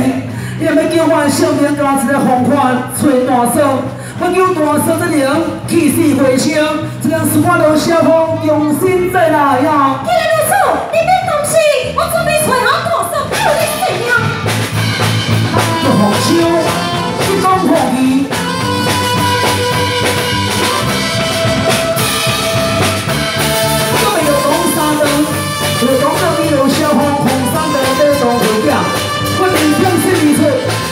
你要叫我少年家一个风范吹大嫂，我叫大嫂这人气势回升，这人是我老小风用心再来呀。 既然如此，你别动心，我准备找好大嫂救你性命。 就放手，你讲放弃。 就讲到你有小风红山的这种回家，我二天心里出。